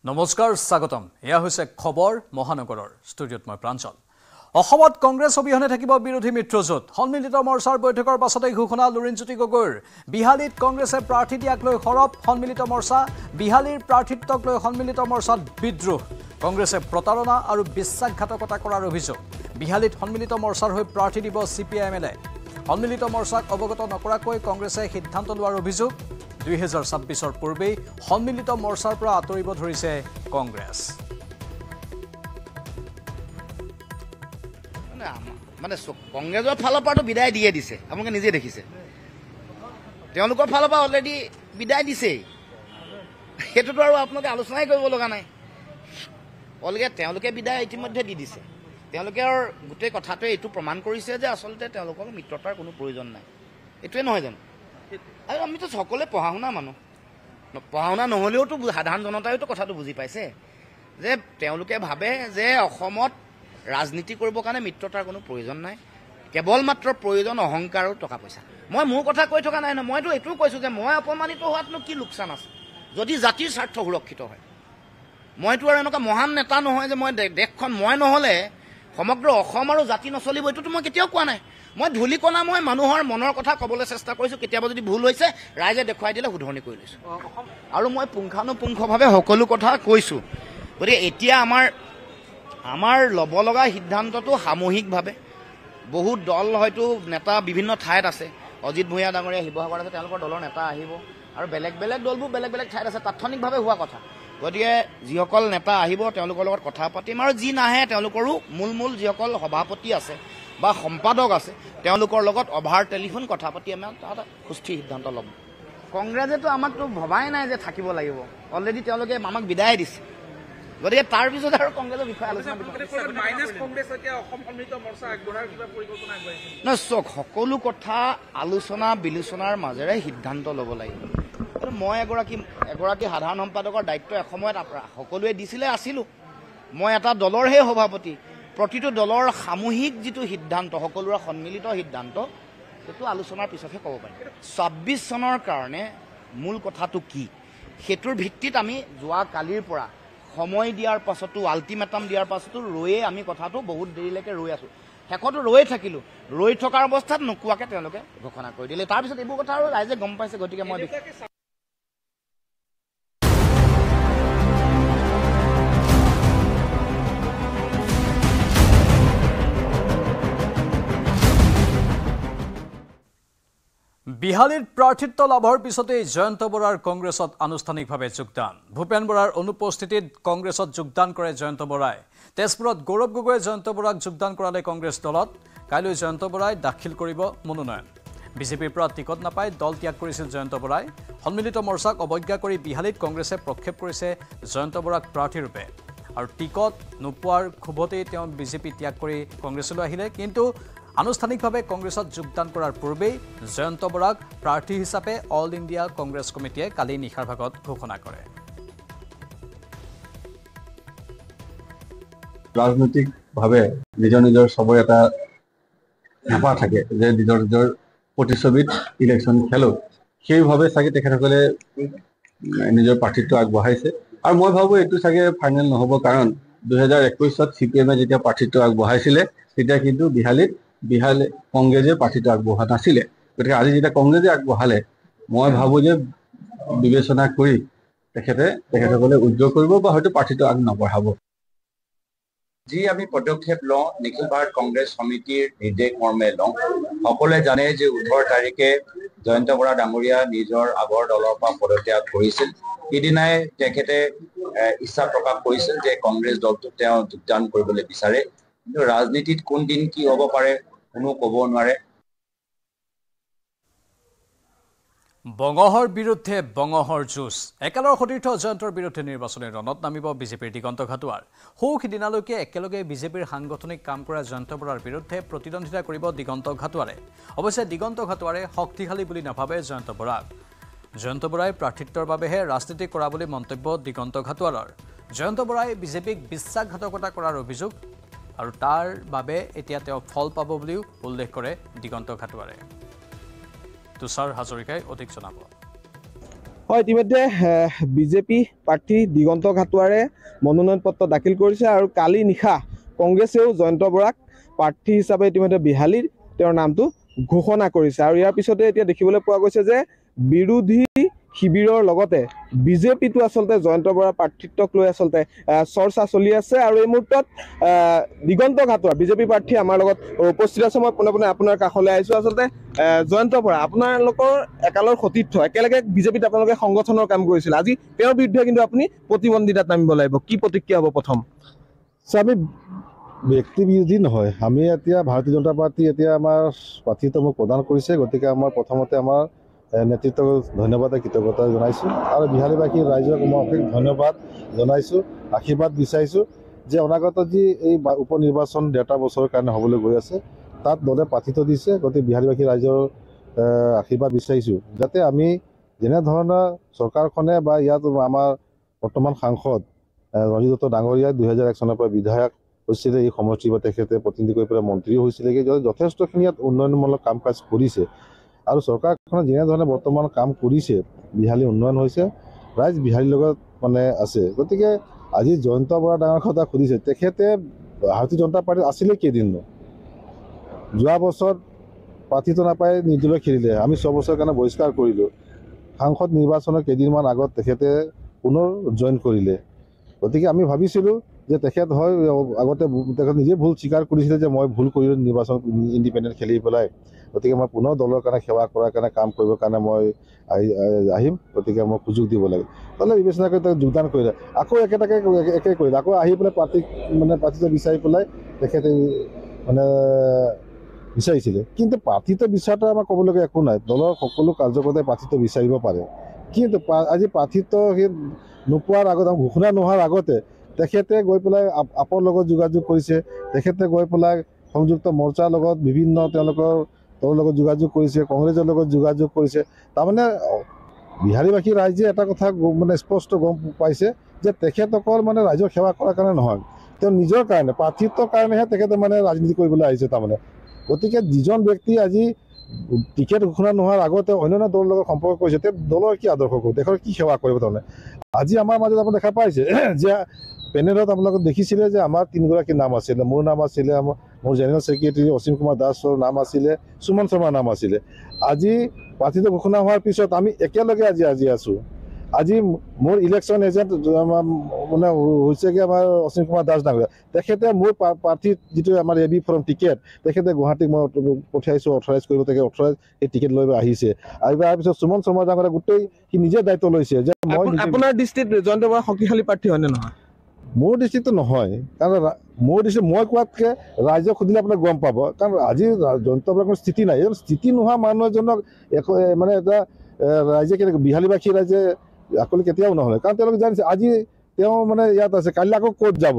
নমস্কাৰ স্বাগতম এয়া হৈছে খবৰ মহানগৰৰ ষ্টুডিঅ'ত মই প্ৰাঞ্চল অসমত কংগ্ৰেছ অবিহনে থাকিব বিৰোধী মিত্ৰজোঁট সন্মিলিত মৰ্চাৰ বৈঠকৰ পাছতে ঘোষণা লুৰিণজ্যোতি গগৈৰ বিহালীত কংগ্ৰেছে প্ৰাৰ্থী দিয়াক লৈ সৰব সন্মিলিত মৰ্চা বিহালীৰ প্ৰাৰ্থিত্বক লৈ সন্মিলিত মৰ্চাত বিদ্ৰোহ কংগ্ৰেছে প্ৰতাৰণা আৰু বিশ্বাসঘাতকতা কৰাৰ অভিযোগ বিহালীত সন্মিলিত মৰ্চাৰ হৈ প্ৰাৰ্থী দিব CPI-MLA সন্মিলিত মৰ্চাক অৱগত নকৰাকৈ কংগ্ৰেছে সিদ্ধান্ত লোৱাৰ অভিযোগ 2026 পূৰ্বে সন্মিলিত মৰ্চাৰ পৰা আঁতৰিব ধৰিছে কংগ্ৰেছ মানে কংগ্ৰেছৰ ফালৰ পৰাটো বিদায় দিয়ে দিছে আপোনালোকে নিজে দেখিছে তেওঁলোকৰ ফালৰ পৰা অলৰেডি বিদায় দিছেই সেইটোতো আৰু আপোনালোকে আলোচনাই কৰিব লগা নাই অলগে তেওঁলোকে বিদায় ইতিমধ্যে দি দিছে তেওঁলোকে আৰু গোটেই কথাটোৱে এইটো প্ৰমাণ কৰিছে যে আচলতে তেওঁলোকৰ মিত্ৰতাৰ কোনো প্ৰয়োজন নাই এইটোৱে নহয় জানো আৰু আমিতো সকলোৱে পঢ়া শুনা মানুহ পঢ়া শুনা নহ'লেওতো সাধাৰণ জনতাইতো কথাটো বুজি পাইছে যে তেওঁলোকে ভাবে যে অসমত ৰাজনীতি কৰিবৰ কাৰণে মিত্ৰতাৰ কোনো প্ৰয়োজন নাই কেৱল মাত্ৰ প্ৰয়োজন অহংকাৰ আৰু টকা পইচা মই মোৰ কথা কৈ থকা নাই ন মইতো এইটোও কৈছোঁ যে মই অপমানিত হোৱাতনো কি লোকচান আছে যদি জাতিৰ স্বাৰ্থ সুৰক্ষিত হয় মইতো আৰু এনেকুৱা মহান নেতা নহয় যে মই দেশখন মই নহ'লে সমগ্ৰ অসম আৰু জাতি নচলিব এইটোতো মই কেতিয়াও কোৱা নাই মই ধূলিকণা মই মানুহৰ মনৰ কথা ক'বলৈ চেষ্টা কৰিছোঁ কেতিয়াবা যদি ভুল হৈছে ৰাইজে দেখুৱাই দিলে শুধৰণি কৰি লৈছোঁ আৰু মই পুংখানুপুংখভাৱে সকলো কথা কৈছোঁ গতিকে এতিয়া আমাৰ ল'ব লগা সিদ্ধান্তটো সামূহিকভাৱে বহুত দল হয়তো নেতা বিভিন্ন ঠাইত আছে অজিত ভূঞা ডাঙৰীয়া শিৱসাগৰত আছে তেওঁলোকৰ দলৰ নেতা আহিব আৰু বেলেগ বেলেগ দলবোৰ বেলেগ বেলেগ ঠাইত আছে তাৎক্ষণিকভাৱে হোৱা কথা গতিকে যিসকল নেতা আহিব তেওঁলোকৰ লগত কথা পাতিম আৰু যি নাহে তেওঁলোকৰো মূল যিসকল সভাপতি আছে বা সম্পাদক আছে তেওঁলোকৰ লগত অভাৰ টেলিফোন কথা পাতি আমি এটা সুস্থিৰ সিদ্ধান্ত ল'ম কংগ্ৰেছেতো আমাকতো ভবাই নাই যে থাকিব লাগিব অলৰেডি তেওঁলোকে আমাক বিদায় দিছে গতিকে তাৰ পিছত আৰু কংগ্ৰেছৰ বিষয়ে আলোচনা নহয় চাওক সকলো কথা আলোচনা বিলোচনাৰ মাজেৰে সিদ্ধান্ত ল'ব লাগিব মই এগৰাকী সাধাৰণ সম্পাদকৰ দায়িত্ব এসময়ত সকলোৱে দিছিলে আছিলোঁ মই এটা দলৰহে সভাপতি প্ৰতিটো দলৰ সামূহিক যিটো সিদ্ধান্ত সকলোৰে সন্মিলিত সিদ্ধান্ত সেইটো আলোচনাৰ পিছতহে ক'ব পাৰিম 26 চনৰ কাৰণে মূল কথাটো কি সেইটোৰ ভিত্তিত আমি যোৱা কালিৰ পৰা সময় দিয়াৰ পাছতো আল্টিমেটাম দিয়াৰ পাছতো ৰৈয়ে আমি কথাটো বহুত দেৰিলৈকে ৰৈ আছোঁ শেষতো ৰৈ থাকিলোঁ ৰৈ থকাৰ অৱস্থাত নোকোৱাকৈ তেওঁলোকে ঘোষণা কৰি দিলে তাৰপিছত এইবোৰ কথা আৰু ৰাইজে গম পাইছে গতিকে মই বিহালীত প্ৰাৰ্থিত্ব লাভৰ পিছতেই জয়ন্ত বৰাৰ কংগ্ৰেছত আনুষ্ঠানিকভাৱে যোগদান ভূপেন বৰাৰ অনুপস্থিতিত কংগ্ৰেছত যোগদান কৰে জয়ন্ত বৰাই তেজপুৰত গৌৰৱ গগৈয়ে জয়ন্ত বৰাক যোগদান কৰালে কংগ্ৰেছ দলত কাইলৈ জয়ন্ত বৰাই দাখিল কৰিব মনোনয়ন বিজেপিৰ পৰা টিকট নাপাই দল ত্যাগ কৰিছিল জয়ন্ত বৰাই সন্মিলিত মৰ্চাক অৱজ্ঞা কৰি বিহালীত কংগ্ৰেছে প্ৰক্ষেপ কৰিছে জয়ন্ত বৰাক প্ৰাৰ্থীৰূপে আৰু টিকট নোপোৱাৰ ক্ষোভতেই তেওঁ বিজেপি ত্যাগ কৰি কংগ্ৰেছলৈ আহিলে কিন্তু আনুষ্ঠানিকভাৱে কংগ্ৰেছত যোগদান কৰাৰ পূৰ্বেই জয়ন্ত বৰাক প্ৰাৰ্থী হিচাপে অল ইণ্ডিয়া কংগ্ৰেছ কমিটিয়ে কালি নিশাৰ ভাগত ঘোষণা কৰে ৰাজনৈতিকভাৱে নিজৰ সবৰে এটা হেঁপাহ থাকে যে নিজৰ প্ৰতিচ্ছবিত ইলেকশ্যন খেলোঁ সেইভাৱে চাগে তেখেতসকলে নিজৰ প্ৰাৰ্থীত্ব আগবঢ়াইছে আৰু মই ভাবোঁ এইটো চাগে ফাইনেল নহ'ব কাৰণ 2021 CPM-এ যেতিয়া প্ৰাৰ্থীত্ব আগবঢ়াইছিলে তেতিয়া কিন্তু বিহালী কংগ্ৰেছে প্ৰাৰ্থীত্ব আগবঢ়োৱা নাছিলে গতিকে আজি যেতিয়া কংগ্ৰেছে আগবঢ়ালে মই ভাবোঁ যে বিবেচনা কৰি তেখেতসকলে উদ্যোগ কৰিব বা হয়তো প্ৰাৰ্থীত্ব আগ নবঢ়াব যি আমি পদক্ষেপ লওঁ নিখিল ভাৰত কংগ্ৰেছ সমিতিৰ নিৰ্দেশ মৰ্মে লওঁ সকলোৱে জানে যে 18 তাৰিখে জয়ন্ত বৰা ডাঙৰীয়া নিজৰ আগৰ দলৰ পৰা পদত্যাগ কৰিছিল সিদিনাই তেখেতে ইচ্ছা প্ৰকাশ কৰিছিল যে কংগ্ৰেছ দলটোত তেওঁ যোগদান কৰিবলৈ বিচাৰে কিন্তু ৰাজনীতিত কোন দিন কি হ'ব পাৰে কোনো ক'ব নোৱাৰে বঙহৰ বিৰুদ্ধে বঙহৰ যুঁজ একেলৰ সতীৰ্থ জয়ন্তৰ বিৰুদ্ধে নিৰ্বাচনী ৰণত নামিব বিজেপিৰ দিগন্ত ঘাটোৱাৰ সিদিনালৈকে একেলগে বিজেপিৰ সাংগঠনিক কাম কৰা জয়ন্ত বৰাৰ বিৰুদ্ধে প্ৰতিদ্বন্দ্বিতা কৰিব দিগন্ত ঘাটোৱাৰে অৱশ্যে দিগন্ত ঘাটোৱাৰে শক্তিশালী বুলি নাভাবে জয়ন্ত বৰাক জয়ন্ত বৰাই প্ৰাৰ্থিত্বৰ বাবেহে ৰাজনীতি কৰা বুলি মন্তব্য দিগন্ত ঘাটোৱাৰৰ জয়ন্ত বৰাই বিজেপিক বিশ্বাসঘাতকতা কৰাৰ অভিযোগ আৰু তাৰ বাবে এতিয়া তেওঁ ফল পাব বুলিও উল্লেখ কৰে দিগন্ত ঘাটোৱাৰে তুষাৰ হাজৰিকাই অধিক জনাব হয়, ইতিমধ্যে বিজেপি প্ৰাৰ্থী দিগন্ত ঘাটোৱাৰে মনোনয়ন পত্ৰ দাখিল কৰিছে আৰু কালি নিশা কংগ্ৰেছেও জয়ন্ত বৰাক প্ৰাৰ্থী হিচাপে ইতিমধ্যে বিহালীৰ তেওঁৰ নামটো ঘোষণা কৰিছে আৰু ইয়াৰ পিছতে এতিয়া দেখিবলৈ পোৱা গৈছে যে বিৰোধী শিবিৰৰ লগতে বিজেপিটো আচলতে জয়ন্ত বৰাৰ প্ৰাৰ্থিত্বক লৈ আচলতে চৰ্চা চলি আছে আৰু এই মুহূৰ্তত দিগন্ত ঘাটোৱাৰ বিজেপি প্ৰাৰ্থী আমাৰ লগত উপস্থিত আছে। মই পোনে পোনে আপোনাৰ কাষলৈ আহিছোঁ। আচলতে জয়ন্ত বৰা আপোনালোকৰ একালৰ সতীৰ্থ, একেলগে বিজেপিত আপোনালোকে সংগঠনৰ কাম কৰিছিল। আজি তেওঁৰ বিৰুদ্ধে কিন্তু আপুনি প্ৰতিদ্বন্দ্বিতাত নামিব লাগিব, কি প্ৰতিক্ৰিয়া হ'ব? প্ৰথম আমি ব্যক্তি বিৰোধী নহয়, আমি এতিয়া ভাৰতীয় জনতা পাৰ্টি এতিয়া আমাৰ প্ৰাৰ্থিত্ব মোক প্ৰদান কৰিছে, গতিকে আমাৰ প্ৰথমতে আমাৰ নেতৃত্বক ধন্যবাদ কৃতজ্ঞতা জনাইছোঁ আৰু বিহালীবাসী ৰাইজক মই অশেষ ধন্যবাদ জনাইছোঁ, আশীৰ্বাদ বিচাৰিছোঁ যে অনাগত যি এই উপ নিৰ্বাচন 1.5 বছৰৰ কাৰণে হ'বলৈ গৈ আছে তাত দলে প্ৰাৰ্থিত্ব দিছে। গতিকে বিহালীবাসী ৰাইজৰ আশীৰ্বাদ বিচাৰিছোঁ যাতে আমি যেনেধৰণৰ চৰকাৰখনে বা ইয়াত আমাৰ বৰ্তমান সাংসদ ৰঞ্জিত দত্ত ডাঙৰীয়া 2001 চনৰ পৰা বিধায়ক হৈছিলে, এই সমষ্টিৰ পৰা তেখেতে প্ৰতিনিধি কৰি পেলাই মন্ত্ৰী হৈছিলেগৈ, যথেষ্টখিনি ইয়াত উন্নয়নমূলক কাম কাজ কৰিছে আৰু চৰকাৰখনে যেনেধৰণে বৰ্তমান কাম কৰিছে বিহালী উন্নয়ন হৈছে, ৰাইজ বিহালীৰ লগত মানে আছে। গতিকে আজি জয়ন্ত বৰা ডাঙৰ কথা সুধিছে, তেখেতে ভাৰতীয় জনতা পাৰ্টিত আছিলে কেইদিন? যোৱা বছৰ প্ৰাৰ্থিত্ব নাপাই নিৰ্দলীয় খেলিলে, আমি 6 বছৰৰ কাৰণে বহিষ্কাৰ কৰিলোঁ। সাংসদ নিৰ্বাচনৰ কেইদিনমান আগত তেখেতে পুনৰ জইন কৰিলে। গতিকে আমি ভাবিছিলোঁ যে তেখেত হয় আগতে তেখেত নিজে ভুল স্বীকাৰ কৰিছিলে যে মই ভুল কৰিলোঁ নিৰ্বাচন ইণ্ডিপেণ্ডেণ্ট খেলি পেলাই, গতিকে মই পুনৰ দলৰ কাৰণে সেৱা কৰাৰ কাৰণে কাম কৰিবৰ কাৰণে মই আহিম, গতিকে মই সুযোগ দিব লাগে। দলে বিবেচনা কৰি তেওঁক যোগদান কৰিলে, আকৌ একে কৰিলে, আকৌ আহি পেলাই প্ৰাৰ্থিত্ব বিচাৰি পেলাই তেখেতে বিচাৰিছিলে। কিন্তু প্ৰাৰ্থিত্ব বিচৰাটো আমাৰ ক'বলগীয়া একো নাই, দলৰ সকলো কাৰ্যকৰ্তাই প্ৰাৰ্থিত্ব বিচাৰিব পাৰে। কিন্তু আজি প্ৰাৰ্থিত্ব সেই নোপোৱাৰ আগত ঘোষণা নোহোৱাৰ আগতে তেখেতে গৈ পেলাই আপৰ লগত যোগাযোগ কৰিছে, তেখেতে গৈ পেলাই সংযুক্ত মৰ্চাৰ লগত বিভিন্ন তেওঁলোকৰ দলৰ লগত যোগাযোগ কৰিছে, কংগ্ৰেছৰ লগত যোগাযোগ কৰিছে। তাৰমানে বিহালীবাসী ৰাইজে এটা কথা স্পষ্ট গম পাইছে যে তেখেত অকল ৰাইজৰ সেৱা কৰাৰ কাৰণে নহয়, তেওঁ নিজৰ কাৰণে প্ৰাৰ্থিত্বৰ কাৰণেহে তেখেতে ৰাজনীতি কৰিবলৈ আহিছে। তাৰমানে গতিকে যিজন ব্যক্তি আজি টিকেট ঘোষণা নোহোৱাৰ আগতে অন্যান্য দলৰ লগত সম্পৰ্ক কৰিছে, তেওঁ দলৰ কি আদৰ্শ কৰিব, দেশৰ কি সেৱা কৰিব? তাৰমানে আজি আমাৰ মাজত আপুনি দেখা পাইছে যে পেনেলত আপোনালোকে দেখিছিলে যে আমাৰ 3গৰাকী নাম আছিলে, মোৰ নাম আছিলে, মোৰ জেনেৰেল ছেক্ৰেটাৰী অসীম কুমাৰ দাসৰ নাম আছিলে, সুমন শৰ্মাৰ নাম আছিলে। আজি প্ৰাৰ্থিত্ব ঘোষণা হোৱাৰ পিছত আমি একেলগে আজি আছোঁ। আজি মোৰ ইলেকশ্যন এজেণ্ট হৈছেগৈ আমাৰ অসীম কুমাৰ দাস ডাঙৰীয়া, তেখেতে মোৰ প্ৰাৰ্থীৰ যিটো আমাৰ এবি ফৰ্ম টিকেট তেখেতে গুৱাহাটীক মই পঠিয়াইছোঁ, অথৰাইজ কৰিব, তেখেতে অথৰাইজ এই টিকেট লৈ আহিছে। আৰু তাৰপিছত সুমন শৰ্মা ডাঙৰীয়া গোটেই সি নিজে দায়িত্ব লৈছে যে মই আপোনাৰ দৃষ্টিত জয়ন্ত বৰা শক্তিশালী প্ৰাৰ্থী হয়নে নহয়? মোৰ দৃষ্টিতো নহয়, কাৰণ মোৰ দৃষ্টিত মই কোৱাতকৈ ৰাইজক সুধিলে আপোনাক গম পাব। কাৰণ আজি জয়ন্ত বৰাৰ কোনো স্থিতি নাই, স্থিতি নোহোৱা মানুহ এজনক এটা ৰাইজে বিহালীবাসী ৰাইজে আকলি কেতিয়াও নহ'লে, কাৰণ তেওঁলোকে জানিছে আজি তেওঁ ইয়াত আছে, কাইলৈ আকৌ ক'ত যাব।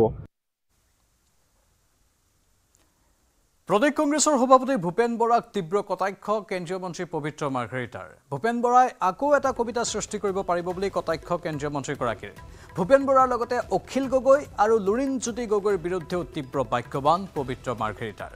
প্ৰদেশ কংগ্ৰেছৰ সভাপতি ভূপেন বৰাক তীব্ৰ কটাক্ষ কেন্দ্ৰীয় মন্ত্ৰী পবিত্ৰ মাৰ্ঘেৰিটাৰ। ভূপেন বৰাই আকৌ এটা কবিতা সৃষ্টি কৰিব পাৰিব বুলি কটাক্ষ কেন্দ্ৰীয় মন্ত্ৰীগৰাকীৰ। ভূপেন বৰাৰ লগতে অখিল গগৈ আৰু লুৰিণজ্যোতি গগৈৰ বিৰুদ্ধেও তীব্ৰ বাক্যবান পবিত্ৰ মাৰ্ঘেৰিটাৰ।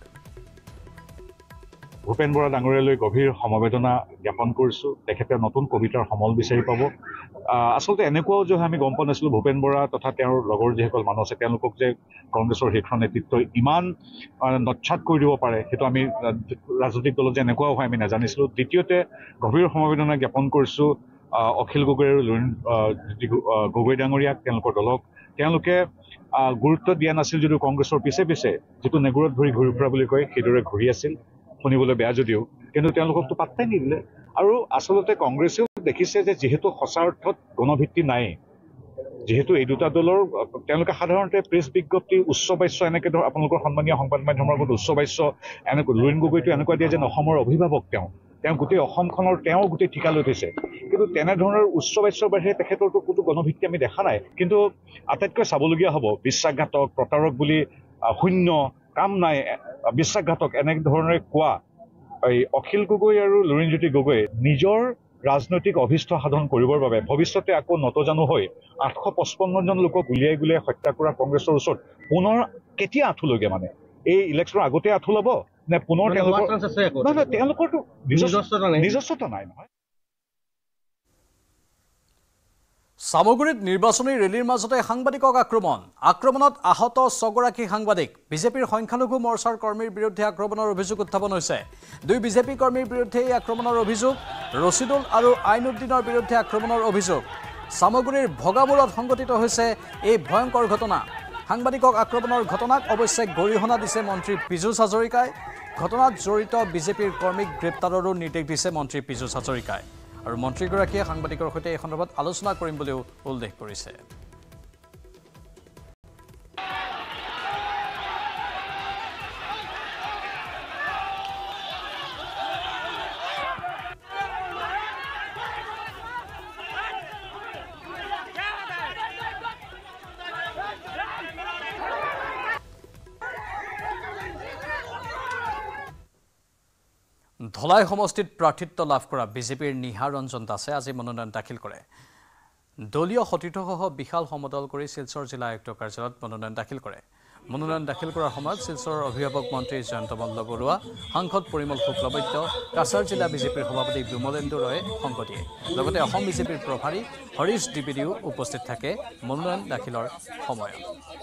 ভূপেন বৰা ডাঙৰীয়ালৈ গভীৰ সমবেদনা জ্ঞাপন কৰিছোঁ। তেখেতে নতুন কবিতাৰ সমল বিচাৰি পাব। আচলতে এনেকুৱাও যে আমি গম পোৱা নাছিলোঁ ভূপেন বৰা তথা তেওঁৰ লগৰ যিসকল মানুহ আছে তেওঁলোকক যে কংগ্ৰেছৰ শীৰ্ষ নেতৃত্বই ইমান নচ্ছাত কৰি দিব পাৰে, সেইটো আমি ৰাজনৈতিক দলত যে এনেকুৱাও হয় আমি নাজানিছিলোঁ। দ্বিতীয়তে গভীৰ সমবেদনা জ্ঞাপন কৰিছোঁ অখিল গগৈ আৰু লুৰিণজ্যোতি গগৈ ডাঙৰীয়াক, তেওঁলোকৰ দলক। তেওঁলোকে গুৰুত্ব দিয়া নাছিল যদিও কংগ্ৰেছৰ পিছে পিছে যিটো নেগুৰত ঘূৰি ফুৰা বুলি কয় সেইদৰে ঘূৰি আছিল, শুনিবলৈ বেয়া যদিও, কিন্তু তেওঁলোককতো পাত্তাই নিদিলে। আৰু আচলতে কংগ্ৰেছেও দেখিছে যে যিহেতু সঁচা অৰ্থত গণভিত্তি নাই, যিহেতু এই দুটা দলৰ তেওঁলোকে সাধাৰণতে প্ৰেছ বিজ্ঞপ্তি উচ্চ বাচ্য এনেকৈ ধৰ আপোনালোকৰ সন্মানীয় সংবাদ মাধ্যমৰ আগত উচ্চ বাচ্য এনেকৈ লুৰিণ গগৈটো এনেকুৱা দিয়ে যেন অসমৰ অভিভাৱক তেওঁ গোটেই অসমখনৰ তেওঁ গোটেই ঠিকা লৈ থৈছে। কিন্তু তেনেধৰণৰ উচ্চ বাচ্যৰ বাহিৰে তেখেতৰতো কোনো গণভিত্তি আমি দেখা নাই। কিন্তু আটাইতকৈ চাবলগীয়া হ'ব বিশ্বাসঘাতক, প্ৰতাৰক বুলি শূন্য, কাম নাই, বিশ্বাসঘাতক এনেধৰণে কোৱা এই অখিল গগৈ আৰু লুৰিণজ্যোতি গগৈয়ে নিজৰ ৰাজনৈতিক অভিষ্ট সাধন কৰিবৰ বাবে ভৱিষ্যতে আকৌ নতজানু হৈ 855জন লোকক গুলিয়াই হত্যা কৰা কংগ্ৰেছৰ ওচৰত পুনৰ কেতিয়া আঁঠু লয়গে? এই ইলেকশ্যনৰ আগতে আঁঠু ল'ব নে পুনৰ তেওঁলোকৰতো নিজস্বতা নাই নহয়। সামগুৰিত নিৰ্বাচনী ৰেলীৰ মাজতে সাংবাদিকক আক্ৰমণত আহত 6 গৰাকী সাংবাদিক বিজেপিৰ সংখ্যালঘু মৰ্চাৰ কৰ্মীৰ বিৰুদ্ধে আক্ৰমণৰ অভিযোগ উত্থাপন হৈছে 2 বিজেপি কৰ্মীৰ বিৰুদ্ধে এই আক্ৰমণৰ অভিযোগ ৰছিদুল আৰু আইনুদ্দিনৰ বিৰুদ্ধে আক্ৰমণৰ অভিযোগ সামগুৰিৰ ভগামূৰত সংঘটিত হৈছে এই ভয়ংকৰ ঘটনা সাংবাদিকক আক্ৰমণৰ ঘটনাক অৱশ্যে গৰিহণা দিছে মন্ত্ৰী পীযুষ হাজৰিকাই ঘটনাত জড়িত বিজেপিৰ কৰ্মীক গ্ৰেপ্তাৰৰো নিৰ্দেশ দিছে মন্ত্ৰী পীযুষ হাজৰিকাই আৰু মন্ত্ৰীগৰাকীয়ে সাংবাদিকৰ সৈতে এই সন্দৰ্ভত আলোচনা কৰিম বুলিও উল্লেখ কৰিছে ধলাই সমষ্টিত প্ৰাৰ্থিত্ব লাভ কৰা বিজেপিৰ নিহা ৰঞ্জন দাসে আজি মনোনয়ন দাখিল কৰে দলীয় সতীৰ্থসহ বিশাল সমদল কৰি শিলচৰ জিলা আয়ুক্ত কাৰ্যালয়ত মনোনয়ন দাখিল কৰে মনোনয়ন দাখিল কৰাৰ সময়ত শিলচৰৰ অভিভাৱক মন্ত্ৰী জয়ন্ত মল্ল বৰুৱা সাংসদ পৰিমল শুক্লবৈদ্য কাছাৰ জিলা বিজেপিৰ সভাপতি বিমলেন্দু ৰয়ে সংগ দিয়ে লগতে অসম বিজেপিৰ প্ৰভাৰী হৰীশ দ্বিবেদীও উপস্থিত থাকে মনোনয়ন দাখিলৰ সময়ত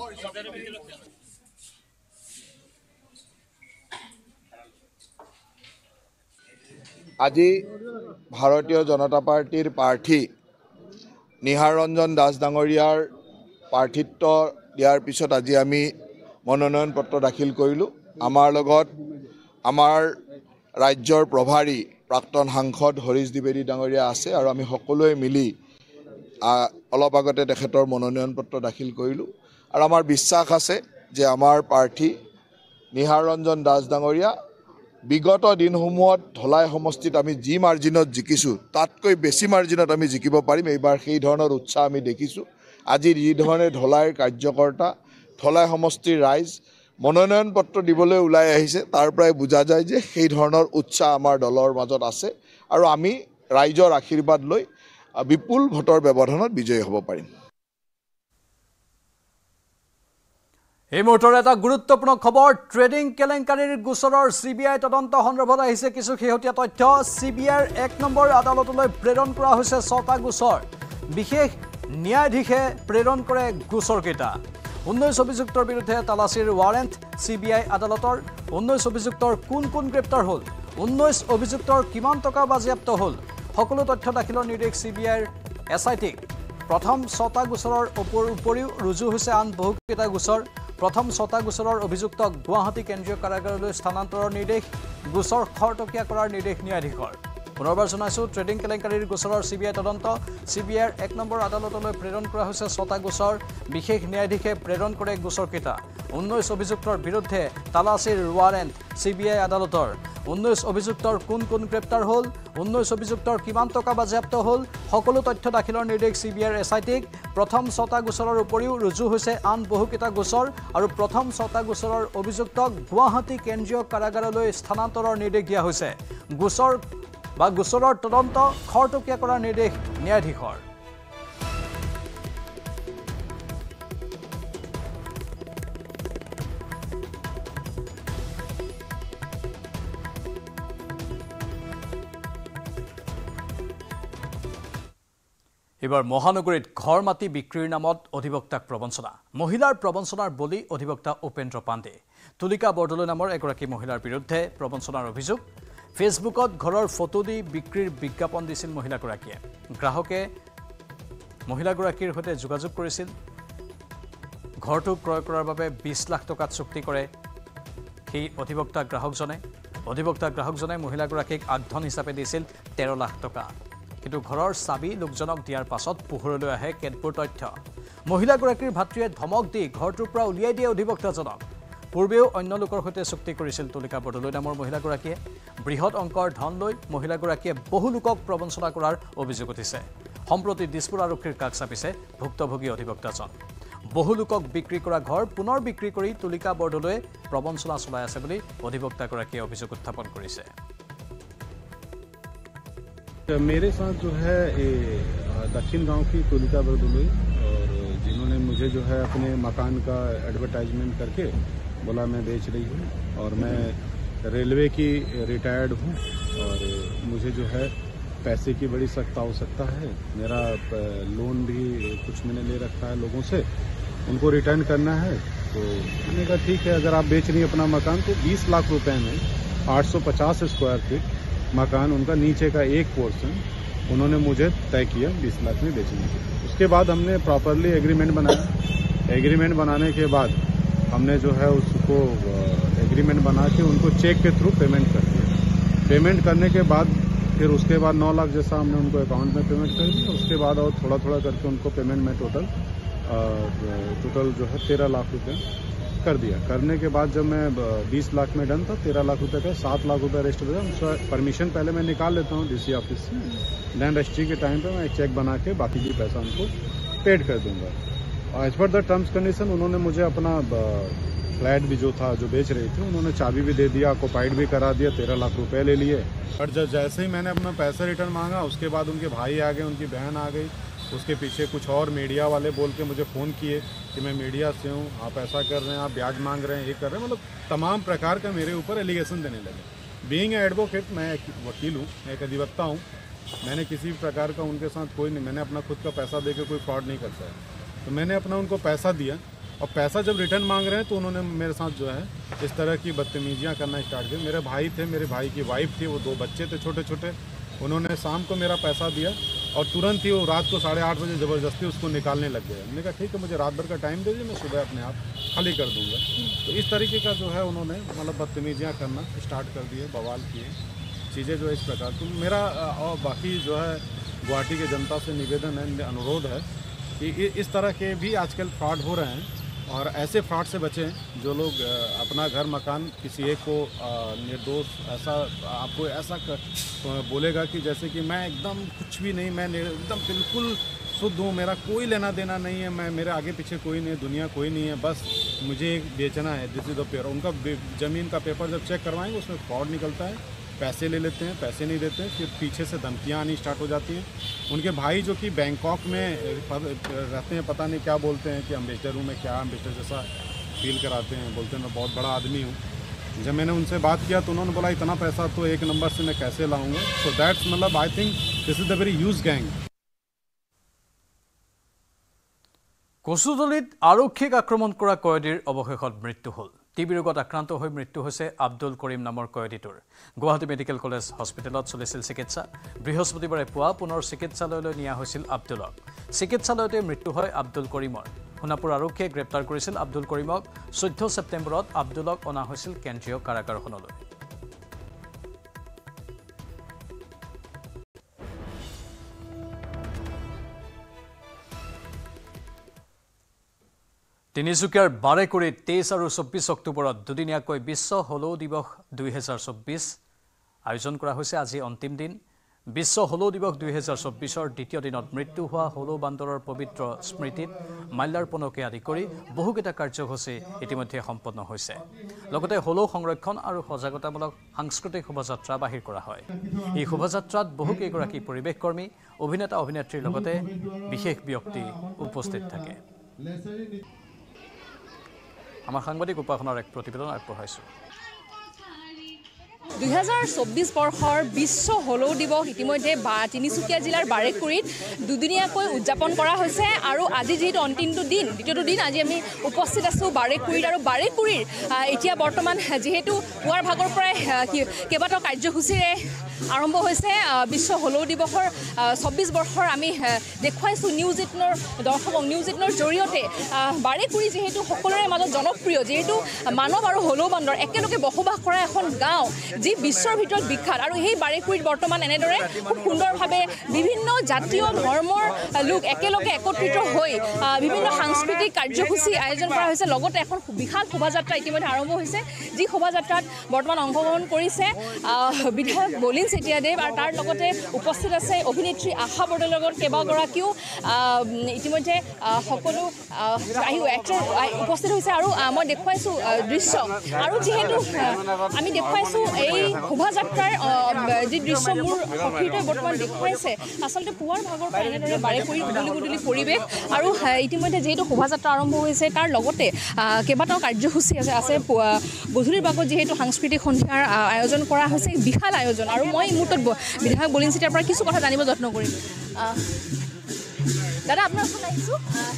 আজি ভাৰতীয় জনতা পাৰ্টিৰ প্ৰাৰ্থী নিহাৰ ৰঞ্জন দাস ডাঙৰীয়াৰ প্ৰাৰ্থিত্ব দিয়াৰ পিছত আজি আমি মনোনয়ন পত্ৰ দাখিল কৰিলোঁ আমাৰ লগত আমাৰ ৰাজ্যৰ প্ৰভাৰী প্ৰাক্তন সাংসদ হৰীশ দ্বিবেদী ডাঙৰীয়া আছে আৰু আমি সকলোৱে মিলি অলপ আগতে তেখেতৰ মনোনয়ন পত্ৰ দাখিল কৰিলোঁ আৰু আমাৰ বিশ্বাস আছে যে আমাৰ প্ৰাৰ্থী নিহাৰ ৰঞ্জন দাস ডাঙৰীয়া বিগত দিনসমূহত ধলাই সমষ্টিত আমি যি মাৰ্জিনত জিকিছোঁ তাতকৈ বেছি মাৰ্জিনত আমি জিকিব পাৰিম এইবাৰ সেই ধৰণৰ উৎসাহ আমি দেখিছোঁ আজি যি ধৰণে ধলাইৰ কাৰ্যকৰ্তা ধলাই সমষ্টিৰ ৰাইজ মনোনয়ন পত্ৰ দিবলৈ ওলাই আহিছে তাৰ পৰাই বুজা যায় যে সেই ধৰণৰ উৎসাহ আমাৰ দলৰ মাজত আছে আৰু আমি ৰাইজৰ আশীৰ্বাদ লৈ বিপুল ভোটৰ ব্যৱধানত বিজয়ী হ'ব পাৰিম এই মুহূৰ্তৰ এটা গুৰুত্বপূৰ্ণ খবৰ ট্ৰেডিং কেলেংকাৰীৰ গোচৰৰ সিবিআই তদন্ত সন্দৰ্ভত আহিছে কিছু শেহতীয়া তথ্য সিবিআইৰ 1 নম্বৰ আদালতলৈ প্ৰেৰণ কৰা হৈছে 6টা গোচৰ বিশেষ ন্যায়াধীশে প্ৰেৰণ কৰে গোচৰকেইটা 19 অভিযুক্তৰ বিৰুদ্ধে তালাচীৰ ৱাৰেণ্ট সিবিআই আদালতৰ 19 অভিযুক্তৰ কোন গ্ৰেপ্তাৰ হ'ল 19 অভিযুক্তৰ কিমান টকা বাজেয়াপ্ত হ'ল সকলো তথ্য দাখিলৰ নিৰ্দেশ সিবিআইৰ এছআইটিক প্ৰথম 6টা গোচৰৰ উপৰিও ৰুজু হৈছে আন বহুকেইটা গোচৰ প্ৰথম 6টা গোচৰৰ অভিযুক্তক গুৱাহাটী কেন্দ্ৰীয় কাৰাগাৰলৈ স্থানান্তৰৰ নিৰ্দেশ গোচৰ খৰতকীয়া কৰাৰ নিৰ্দেশ ন্যায়াধীশৰ পুনৰবাৰ জনাইছোঁ ট্ৰেডিং কেলেংকাৰীৰ গোচৰৰ সিবিআই তদন্ত সিবিআইৰ 1 নম্বৰ আদালতলৈ প্ৰেৰণ কৰা হৈছে 6টা গোচৰ বিশেষ ন্যায়াধীশে প্ৰেৰণ কৰে গোচৰকেইটা 19 অভিযুক্তৰ বিৰুদ্ধে তালাচীৰ ৱাৰেণ্ট সিবিআই আদালতৰ 19 অভিযুক্তৰ কোন গ্ৰেপ্তাৰ হ'ল 19 অভিযুক্তৰ কিমান টকা বাজেয়াপ্ত হ'ল সকলো তথ্য দাখিলৰ নিৰ্দেশ সিবিআইৰ এছআইটিক প্ৰথম 6টা গোচৰৰ উপৰিও ৰুজু হৈছে আন বহুকেইটা গোচৰ আৰু প্ৰথম 6টা গোচৰৰ অভিযুক্তক গুৱাহাটী কেন্দ্ৰীয় কাৰাগাৰলৈ স্থানান্তৰৰ নিৰ্দেশ দিয়া হৈছে গোচৰৰ তদন্ত খৰতকীয়া কৰাৰ নিৰ্দেশ ন্যায়াধীশৰ এবাৰ মহানগৰীত ঘৰ মাটি বিক্ৰীৰ নামত অধিবক্তাক প্ৰবঞ্চনা মহিলাৰ প্ৰবঞ্চনাৰ বলি অধিবক্তা উপেন্দ্ৰ পাণ্ডে তুলিকা বৰদলৈ নামৰ এগৰাকী মহিলাৰ বিৰুদ্ধে প্ৰবঞ্চনাৰ অভিযোগ ফেচবুকত ঘৰৰ ফটো দি বিক্ৰীৰ বিজ্ঞাপন দিছিল মহিলাগৰাকীয়ে গ্ৰাহকে মহিলাগৰাকীৰ সৈতে যোগাযোগ কৰিছিল ঘৰটো ক্ৰয় কৰাৰ বাবে 20 লাখ টকাত চুক্তি কৰে সেই অধিবক্তা গ্ৰাহকজনে মহিলাগৰাকীক আগধন হিচাপে দিছিল 13 লাখ টকা কিন্তু ঘৰৰ চাবি লোকজনক দিয়াৰ পাছত পোহৰলৈ আহে কেতবোৰ তথ্য মহিলাগৰাকীৰ ভাতৃয়ে ধমক দি ঘৰটোৰ পৰা উলিয়াই দিয়ে অধিবক্তাজনক পূৰ্বেও অন্য লোকৰ সৈতে চুক্তি কৰিছিল তুলিকা বৰদলৈ নামৰ মহিলাগৰাকীয়ে বৃহৎ অংকৰ ধন লৈ মহিলাগৰাকীয়ে বহু লোকক প্ৰবঞ্চনা কৰাৰ অভিযোগ উঠিছে সম্প্ৰতি দিছপুৰ আৰক্ষীৰ কাষ চাপিছে ভুক্তভোগী অধিবক্তাজন বহু লোকক বিক্ৰী কৰা ঘৰ পুনৰ বিক্ৰী কৰি তুলিকা বৰদলৈয়ে প্ৰবঞ্চনা চলাই আছে বুলি অধিবক্তাগৰাকীয়ে অভিযোগ উত্থাপন কৰিছে मेरे साथ जो है दक्षिण गांव की तुलिका बरदुलई और जिन्होंने मुझे जो है अपने मकान का एडवर्टाइजमेंट करके बोला मैं बेच रही हूँ और मैं रेलवे की रिटायर्ड हूँ और मुझे जो है पैसे की बड़ी सख्त आवश्यकता है। मेरा लोन भी कुछ मैंने ले रखा है लोगों से, उनको रिटर्न करना है। तो मैंने कहा ठीक है, अगर आप बेच रही हैं अपना मकान तो 20 लाख रुपए में 850 स्क्वायर फीट मकान, उनका नीचे का एक पोर्शन उन्होंने मुझे तय किया 20 लाख में बेचने के। उसके बाद हमने प्रॉपरली एग्रीमेंट बनाया। एग्रीमेंट बनाने के बाद हमने जो है उसको एग्रीमेंट बना के उनको चेक के थ्रू पेमेंट कर दिया। पेमेंट करने के बाद फिर उसके बाद 9 लाख जैसा हमने उनको अकाउंट में पेमेंट कर दिया। उसके बाद और थोड़ा थोड़ा करके उनको पेमेंट में टोटल जो है 13 लाख रुपए कर दिया। करने के बाद जब मैं 20 लाख में डन था, 13 लाख रुपए का 7 लाख रुपए रेस्ट हो गया। परमिशन पहले मैं निकाल लेता हूँ डीसी ऑफिस से, लैंड रजिस्ट्री के टाइम पे मैं चेक बना के बाकी की पैसा उनको पेड कर दूंगा। और as per the terms condition उन्होंने मुझे अपना फ्लैट भी जो था, जो बेच रही थी, उन्होंने चाबी भी दे दिया, ऑक्युपाइड भी करा दिया, 13 लाख रुपए ले लिए। और जैसे ही मैंने अपना पैसा रिटर्न मांगा, उसके बाद उनके भाई आ गए, उनकी बहन आ गई, उसके पीछे कुछ और मीडिया वाले बोल के मुझे फ़ोन किए कि मैं मीडिया से हूँ, आप ऐसा कर रहे हैं, आप ब्याज मांग रहे हैं, ये कर रहे हैं, मतलब तमाम प्रकार का मेरे ऊपर एलिगेशन देने लगे। बीइंग एडवोकेट, मैं एक वकील हूँ, मैं एक अधिवक्ता हूँ, मैंने किसी भी प्रकार का उनके साथ कोई नहीं, मैंने अपना खुद का पैसा दे के कोई फ्रॉड नहीं करता है। तो मैंने अपना उनको पैसा दिया, और पैसा जब रिटर्न मांग रहे हैं तो उन्होंने मेरे साथ जो है इस तरह की बदतमीजियाँ करना स्टार्ट की। मेरे भाई थे, मेरे भाई की वाइफ थी, वो 2 बच्चे थे छोटे छोटे, उन्होंने शाम को मेरा पैसा दिया और तुरंत ही वो रात को 8:30 बजे ज़बरदस्ती उसको निकालने लग गए। मैंने कहा ठीक है, मुझे रात भर का टाइम दे दीजिए, मैं सुबह अपने आप खाली कर दूंगा। तो इस तरीके का जो है उन्होंने मतलब बदतमीजियाँ करना स्टार्ट कर दिए, बवाल किए, चीज़ें जो है इस प्रकार। तो मेरा और बाकी जो है गुवाहाटी के जनता से निवेदन है, अनुरोध है कि इस तरह के भी आजकल फ्रॉड हो रहे हैं, और ऐसे फ्रॉड से बचें जो लोग अपना घर मकान किसी एक को निर्दोष ऐसा आपको ऐसा बोलेगा कि जैसे कि मैं एकदम कुछ भी नहीं, मैं एकदम बिल्कुल शुद्ध हूँ, मेरा कोई लेना देना नहीं है, मैं मेरे आगे पीछे कोई नहीं है, दुनिया कोई नहीं है, बस मुझे बेचना है, दिस इज द पेपर। उनका ज़मीन का पेपर जब चेक करवाएंगे उसमें फ्रॉड निकलता है, पैसे ले लेते हैं, पैसे नहीं देते हैं, फिर पीछे से धमकियाँ आनी स्टार्ट हो जाती हैं। उनके भाई जो कि बैंकॉक में रहते हैं, पता नहीं क्या बोलते हैं कि अम्बेसडर हूँ मैं, क्या अम्बेसडर जैसा फील कराते हैं, बोलते हैं मैं बहुत बड़ा आदमी हूँ। जब मैंने उनसे बात किया तो उन्होंने बोला इतना पैसा तो एक नंबर से मैं कैसे लाऊंगा। सो दैट्स मतलब I think this is the very huge gang. কচুতলিত আৰক্ষীক আক্ৰমণ কৰা কয়েদীৰ অৱশেষত মৃত্যু হ'ল। টিবি ৰোগত আক্ৰান্ত হৈ মৃত্যু হৈছে আব্দুল কৰিম নামৰ কয়েদীটোৰ। গুৱাহাটী মেডিকেল কলেজ হস্পিটেলত চলিছিল চিকিৎসা। বৃহস্পতিবাৰে পুৱা পুনৰ চিকিৎসালয়লৈ নিয়া হৈছিল আব্দুলক। চিকিৎসালয়তে মৃত্যু হয় আব্দুল কৰিমৰ। সোণাপুৰ আৰক্ষীয়ে গ্ৰেপ্তাৰ কৰিছিল আব্দুল কৰিমক। 14 ছেপ্টেম্বৰত আব্দুলক অনা হৈছিল কেন্দ্ৰীয় কাৰাগাৰখনলৈ। তিনিচুকীয়াৰ বাৰেকুৰিত 23 আৰু 24 অক্টোবৰত দুদিনীয়াকৈ বিশ্ব হলৌ দিৱস 2024 আয়োজন কৰা হৈছে। আজি অন্তিম দিন। বিশ্ব হলৌ দিৱস 2024ৰ দ্বিতীয় দিনত মৃত্যু হোৱা হলৌ বান্দৰৰ পবিত্ৰ স্মৃতিত মাল্যাৰ্পণকে আদি কৰি বহুকেইটা কাৰ্যসূচী ইতিমধ্যে সম্পন্ন হৈছে। লগতে হলৌ সংৰক্ষণ আৰু সজাগতামূলক সাংস্কৃতিক শোভাযাত্ৰা বাহিৰ কৰা হয়। এই শোভাযাত্ৰাত বহুকেইগৰাকী পৰিৱেশ কৰ্মী, অভিনেতা অভিনেত্ৰীৰ লগতে বিশেষ ব্যক্তি উপস্থিত থাকে। আমাৰ সাংবাদিক উপাসনাৰ এক প্ৰতিবেদন আগবঢ়াইছোঁ। 2024 বৰ্ষৰ বিশ্ব হলৌ দিৱস ইতিমধ্যে তিনিচুকীয়া জিলাৰ বাৰেকুৰিত দুদিনীয়াকৈ উদযাপন কৰা হৈছে। আৰু আজি যিহেতু অন্তিমটো দিন, দ্বিতীয়টো দিন, আজি আমি উপস্থিত আছোঁ বাৰেকুৰিত। আৰু বাৰেকুৰিৰ এতিয়া বৰ্তমান যিহেতু পুৱাৰ ভাগৰ পৰাই কেইবাটাও কাৰ্যসূচীৰে আৰম্ভ হৈছে বিশ্ব হলৌ দিৱসৰ 24 বৰ্ষৰ আমি দেখুৱাইছোঁ নিউজ 18ৰ দৰ্শকক। নিউজ 18ৰ জৰিয়তে বাৰেকুৰি যিহেতু সকলোৰে মাজত জনপ্ৰিয়, যিহেতু মানৱ আৰু হলৌ বান্দৰ একেলগে বসবাস কৰা এখন গাঁও যি বিশ্বৰ ভিতৰত বিখ্যাত। আৰু সেই বাৰেকুৰিত বৰ্তমান এনেদৰে খুব সুন্দৰভাৱে বিভিন্ন জাতীয় ধৰ্মৰ লোক একেলগে একত্ৰিত হৈ বিভিন্ন সাংস্কৃতিক কাৰ্যসূচী আয়োজন কৰা হৈছে। লগতে এখন বিশাল শোভাযাত্ৰা ইতিমধ্যে আৰম্ভ হৈছে, যি শোভাযাত্ৰাত বৰ্তমান অংশগ্ৰহণ কৰিছে বিধায়ক বলিন চেতিয়াদেৱ, আৰু তাৰ লগতে উপস্থিত আছে অভিনেত্ৰী আশা বৰ্ডৰ লগত কেইবাগৰাকীও ইতিমধ্যে সকলো এক্টৰ উপস্থিত হৈছে। আৰু মই দেখুৱাইছোঁ দৃশ্য, আৰু যিহেতু আমি দেখুৱাইছোঁ এই এই শোভাযাত্ৰাৰ যি দৃশ্য মোৰ সখীটোৱে বৰ্তমান দেখুৱাইছে আচলতে পুৱাৰ ভাগৰ পৰা এনেদৰে বাৰেকুৰি মুকলি পৰিৱেশ আৰু ইতিমধ্যে যিহেতু শোভাযাত্ৰা আৰম্ভ হৈছে তাৰ লগতে কেইবাটাও কাৰ্যসূচী আছে গধূলিৰ ভাগত যিহেতু সাংস্কৃতিক সন্ধিয়াৰ আয়োজন কৰা হৈছে বিশাল আয়োজন আৰু মই এই মুহূৰ্তত বিধায়ক বলিন চিটাৰ পৰা কিছু কথা জানিব যত্ন কৰিম দাদা আপোনাৰ ওচৰত আহিছোঁ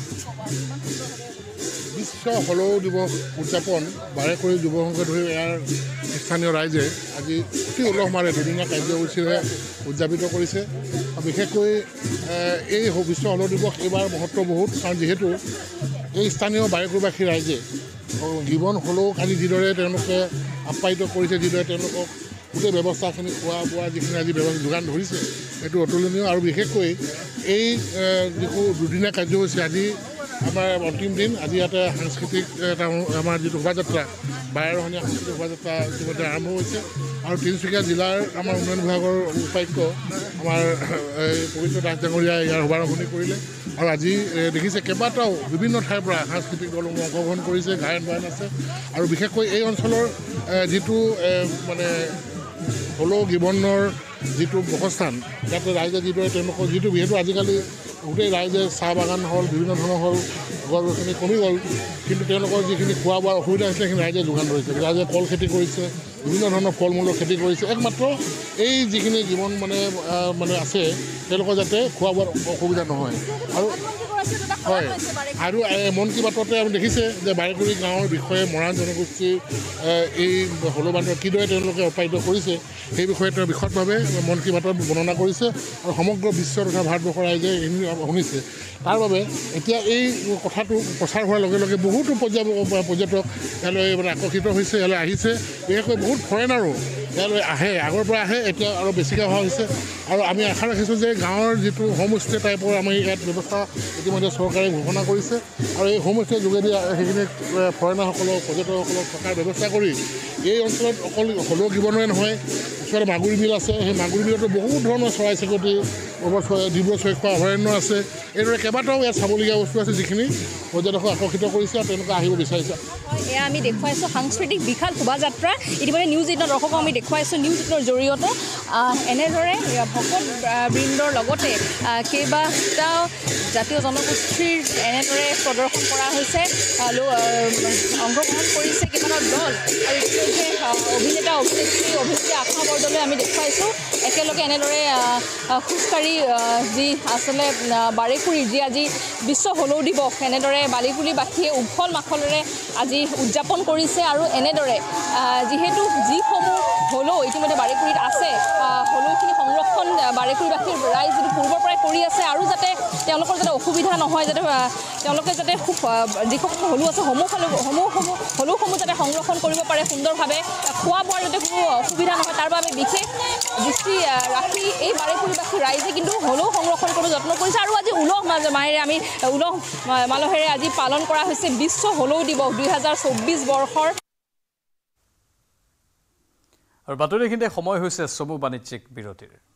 বিশ্ব হলৌ দিৱস উদযাপন বাৰেকুৰি যুৱ সংঘে ধৰি ইয়াৰ স্থানীয় ৰাইজে আজি অতি উলহ-মালহেৰে দুদিনীয়া কাৰ্যসূচীৰে উদযাপিত কৰিছে বিশেষকৈ এই বিশ্ব হলৌ দিৱস এইবাৰ মহত্ব বহুত কাৰণ যিহেতু এই স্থানীয় বাৰেকুৰিবাসী ৰাইজে গিবন হলৌক আজি যিদৰে তেওঁলোকে আপ্যায়িত কৰিছে যিদৰে তেওঁলোকক গোটেই ব্যৱস্থাখিনি খোৱা বোৱা যিখিনি আজি যোগান ধৰিছে সেইটো অতুলনীয় আৰু বিশেষকৈ এই যিটো দুদিনীয়া কাৰ্যসূচী আজি আমাৰ অন্তিম দিন আজি ইয়াতে সাংস্কৃতিক এটা আমাৰ যিটো শোভাযাত্ৰা 12ৰহনীয়া সাংস্কৃতিক শোভাযাত্ৰা ইতিমধ্যে আৰম্ভ হৈছে আৰু তিনিচুকীয়া জিলাৰ আমাৰ উন্নয়ন বিভাগৰ উপায়ুক্ত আমাৰ পবিত্ৰ দাস ডাঙৰীয়াই ইয়াৰ শুভাৰম্ভণি কৰিলে আৰু আজি দেখিছে কেইবাটাও বিভিন্ন ঠাইৰ পৰা সাংস্কৃতিক দলসমূহ অংশগ্ৰহণ কৰিছে গায়ন বায়ন আছে আৰু বিশেষকৈ এই অঞ্চলৰ যিটো মানে হলৌ গিবনৰ যিটো বসস্থান যাতে ৰাইজে যিদৰে তেওঁলোকৰ যিটো যিহেতু আজিকালি গোটেই ৰাইজে চাহ বাগান হ'ল বিভিন্ন ধৰণৰ হ'ল গছ গছনি কমি গ'ল কিন্তু তেওঁলোকৰ যিখিনি খোৱা বোৱাৰ অসুবিধা হৈছে সেইখিনি ৰাইজে যোগান ধৰিছে ৰাইজে কল খেতি কৰিছে বিভিন্ন ধৰণৰ ফল মূলৰ খেতি কৰিছে একমাত্ৰ এই যিখিনি জীৱন মানে আছে তেওঁলোকৰ যাতে খোৱা বোৱাৰ অসুবিধা নহয় আৰু হয় আৰু মন কী বাততে আমি দেখিছে যে বাৰেকুৰি গাঁৱৰ বিষয়ে মৰাণ জনগোষ্ঠীৰ এই হলৌ বান্ধৱ কিদৰে তেওঁলোকে অপায়িত কৰিছে সেই বিষয়ে তেওঁ বিশদভাৱে মন কী বাতত বৰ্ণনা কৰিছে আৰু সমগ্ৰ বিশ্ব তথা ভাৰতবৰ্ষৰ ৰাইজে শুনিছে তাৰ বাবে এতিয়া এই কথাটো প্ৰচাৰ হোৱাৰ লগে লগে বহুতো পৰ্যটক ইয়ালৈ মানে আকৰ্ষিত হৈছে ইয়ালৈ আহিছে বিশেষকৈ বহুত ফৰেনাৰো ইয়ালৈ আহে আগৰ পৰা আহে এতিয়া আৰু বেছিকৈ অহা হৈছে আৰু আমি আশা ৰাখিছোঁ যে গাঁৱৰ যিটো হোমষ্টে টাইপৰ আমি ইয়াত ব্যৱস্থা ইতিমধ্যে চৰকাৰে ঘোষণা কৰিছে আৰু এই হোমষ্টেৰ যোগেদি সেইখিনি ফৰেনাৰসকলক পৰ্যটকসকলক থকাৰ ব্যৱস্থা কৰি এই অঞ্চলত অকল হলৌ গিবনৰে নহয় ওচৰতে মাগুৰী বিল আছে সেই মাগুৰী বিলতো বহুত ধৰণৰ চৰাই চিৰিকটি ডিব্ৰু চৈখোৱা অভয়াৰণ্য আছে এইদৰে কেইবাটাও ইয়াত চাবলগীয়া বস্তু আছে যিখিনি পৰ্যটকক আকৰ্ষিত কৰিছে আৰু তেওঁলোকে আহিব বিচাৰিছে এয়া আমি দেখুৱাইছোঁ সাংস্কৃতিক বিশাল শোভাযাত্ৰা ইতিমধ্যে নিউজ 18 দৰ্শকক আমি দেখুৱাইছোঁ নিউজ 18ৰ জৰিয়তে এনেদৰে ভকত বৃন্দৰ লগতে কেইবাটাও জাতীয় জনগোষ্ঠীৰ এনেদৰে প্ৰদৰ্শন কৰা হৈছে অংশগ্ৰহণ কৰিছে কেইবাটাও দল আৰু ইতিমধ্যে অভিনেতা অভিনেত্ৰী আশা বৰদলৈ আমি দেখুৱাইছোঁ একেলগে এনেদৰে খোজকাঢ়ি যি আচলতে বাৰেকুৰিৰ যি আজি বিশ্ব হলৌ দিৱস এনেদৰে বালিকুলিবাসীয়ে উখল মাখলেৰে আজি উদযাপন কৰিছে আৰু এনেদৰে যিহেতু যিসমূহ হলৌ ইতিমধ্যে বাৰেকুৰিত আছে হলৌখিনি সংৰক্ষণ বাৰেকুৰিবাসীৰ ৰাইজ যিটো পূৰ্বৰ পৰাই কৰি আছে আৰু যাতে তেওঁলোকৰ যাতে অসুবিধা নহয় যাতে তেওঁলোকে যাতে খুব যিসমূহ হলৌ আছে হলৌসমূহ যাতে সংৰক্ষণ কৰিব পাৰে সুন্দৰভাৱে খোৱা বোৱাৰ যাতে কোনো অসুবিধা নহয় তাৰ বাবে বিশেষ দৃষ্টি ৰাখি এই বাৰেকুৰিবাসী ৰাইজে কিন্তু হলৌ সংৰক্ষণ কৰিবলৈ যত্ন কৰিছে আৰু আজি উলহ মালহেৰে আজি পালন কৰা হৈছে বিশ্ব হলৌ দিৱস 2024 বৰ্ষৰ আৰু বাতৰিখিনিতে সময় হৈছে চমু বাণিজ্যিক বিৰতিৰ